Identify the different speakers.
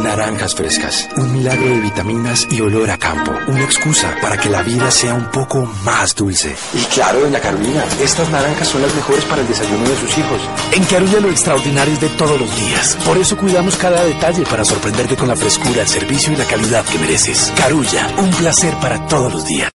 Speaker 1: Naranjas frescas, un milagro de vitaminas y olor a campo. Una excusa para que la vida sea un poco más dulce. Y claro, doña Carolina, estas naranjas son las mejores para el desayuno de sus hijos.
Speaker 2: En Carulla lo extraordinario es de todos los días. Por eso cuidamos cada detalle para sorprenderte con la frescura, el servicio y la calidad que mereces. Carulla, un placer para todos los días.